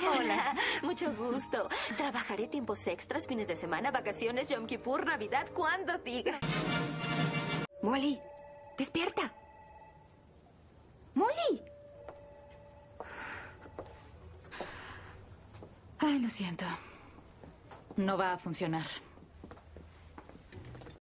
Hola, mucho gusto. Trabajaré tiempos extras, fines de semana, vacaciones, Yom Kippur, Navidad, cuando diga. Molly, despierta. Molly. Ay, lo siento. No va a funcionar.